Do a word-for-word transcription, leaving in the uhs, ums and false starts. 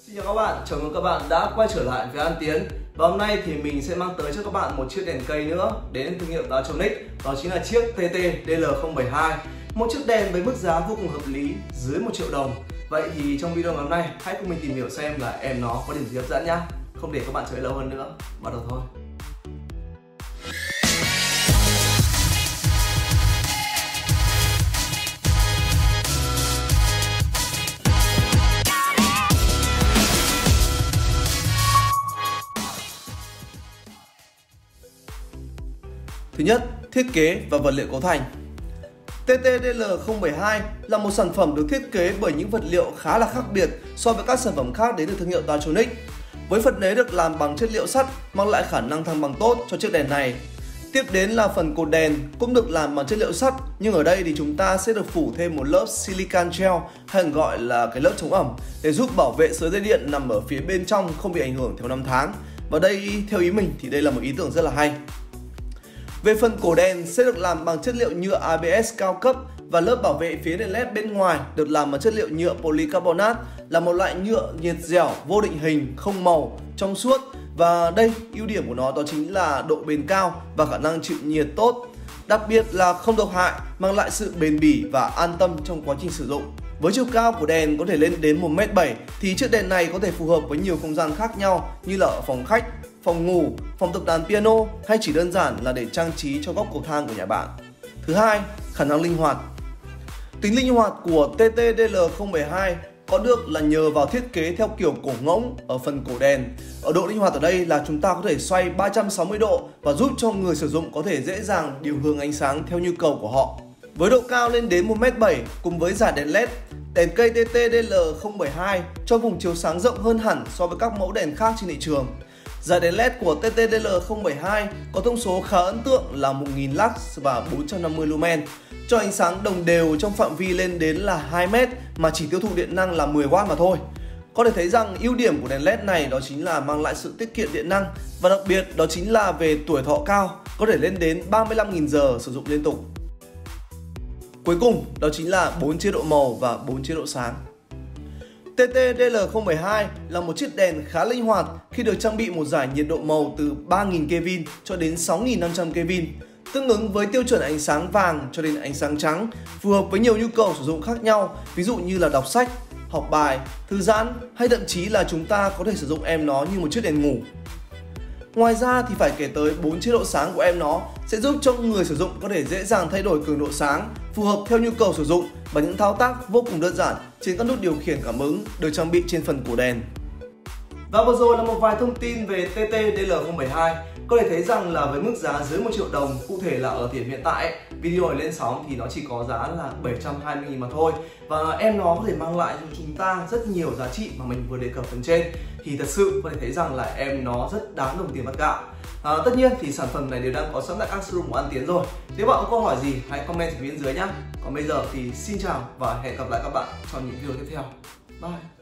Xin chào các bạn, chào mừng các bạn đã quay trở lại với An Tiến. Và hôm nay thì mình sẽ mang tới cho các bạn một chiếc đèn cây nữa đến thương hiệu Dachtronics. Đó chính là chiếc T T D L không bảy hai. Một chiếc đèn với mức giá vô cùng hợp lý, dưới một triệu đồng. Vậy thì trong video ngày hôm nay, hãy cùng mình tìm hiểu xem là em nó có điểm gì hấp dẫn nhá. Không để các bạn chờ lâu hơn nữa, bắt đầu thôi. Thứ nhất, thiết kế và vật liệu cấu thành. T T D L không bảy hai là một sản phẩm được thiết kế bởi những vật liệu khá là khác biệt so với các sản phẩm khác đến từ thương hiệu Dachtronics. Với phần đế được làm bằng chất liệu sắt mang lại khả năng thăng bằng tốt cho chiếc đèn này. Tiếp đến là phần cột đèn cũng được làm bằng chất liệu sắt, nhưng ở đây thì chúng ta sẽ được phủ thêm một lớp silicon gel hay còn gọi là cái lớp chống ẩm để giúp bảo vệ sợi dây điện nằm ở phía bên trong không bị ảnh hưởng theo năm tháng. Và đây theo ý mình thì đây là một ý tưởng rất là hay. Về phần cổ đèn sẽ được làm bằng chất liệu nhựa A B S cao cấp và lớp bảo vệ phía đèn led bên ngoài được làm bằng chất liệu nhựa polycarbonate, là một loại nhựa nhiệt dẻo, vô định hình, không màu, trong suốt. Và đây, ưu điểm của nó đó chính là độ bền cao và khả năng chịu nhiệt tốt. Đặc biệt là không độc hại, mang lại sự bền bỉ và an tâm trong quá trình sử dụng. Với chiều cao của đèn có thể lên đến một mét bảy thì chiếc đèn này có thể phù hợp với nhiều không gian khác nhau như là ở phòng khách, phòng ngủ, phòng tập đàn piano hay chỉ đơn giản là để trang trí cho góc cầu thang của nhà bạn. Thứ hai, khả năng linh hoạt. Tính linh hoạt của T T D L không bảy hai có được là nhờ vào thiết kế theo kiểu cổ ngỗng ở phần cổ đèn. Ở độ linh hoạt ở đây là chúng ta có thể xoay ba trăm sáu mươi độ và giúp cho người sử dụng có thể dễ dàng điều hướng ánh sáng theo nhu cầu của họ. Với độ cao lên đến một mét bảy cùng với dải đèn led, đèn cây T T D L không bảy hai cho vùng chiếu sáng rộng hơn hẳn so với các mẫu đèn khác trên thị trường. Dải đèn led của T T D L không bảy hai có thông số khá ấn tượng là một nghìn lux và bốn trăm năm mươi lumen, cho ánh sáng đồng đều trong phạm vi lên đến là hai mét mà chỉ tiêu thụ điện năng là mười oát mà thôi. Có thể thấy rằng ưu điểm của đèn led này đó chính là mang lại sự tiết kiệm điện năng, và đặc biệt đó chính là về tuổi thọ cao, có thể lên đến ba mươi lăm nghìn giờ sử dụng liên tục. Cuối cùng đó chính là bốn chế độ màu và bốn chế độ sáng. T T D L không bảy hai là một chiếc đèn khá linh hoạt khi được trang bị một dải nhiệt độ màu từ ba nghìn Kelvin cho đến sáu nghìn năm trăm Kelvin, tương ứng với tiêu chuẩn ánh sáng vàng cho đến ánh sáng trắng, phù hợp với nhiều nhu cầu sử dụng khác nhau, ví dụ như là đọc sách, học bài, thư giãn hay thậm chí là chúng ta có thể sử dụng em nó như một chiếc đèn ngủ. Ngoài ra thì phải kể tới bốn chế độ sáng của em nó sẽ giúp cho người sử dụng có thể dễ dàng thay đổi cường độ sáng phù hợp theo nhu cầu sử dụng bằng những thao tác vô cùng đơn giản trên các nút điều khiển cảm ứng được trang bị trên phần cổ đèn. Và vừa rồi là một vài thông tin về T T D L không bảy hai. Có thể thấy rằng là với mức giá dưới một triệu đồng, cụ thể là ở thời điểm hiện tại, video này lên sóng thì nó chỉ có giá là bảy trăm hai mươi nghìn mà thôi. Và em nó có thể mang lại cho chúng ta rất nhiều giá trị mà mình vừa đề cập phần trên. Thì thật sự có thể thấy rằng là em nó rất đáng đồng tiền bát gạo. À, tất nhiên thì sản phẩm này đều đang có sẵn tại các showroom của An Tiến rồi. Nếu bạn có câu hỏi gì hãy comment ở bên dưới nhé. Còn bây giờ thì xin chào và hẹn gặp lại các bạn trong những video tiếp theo. Bye.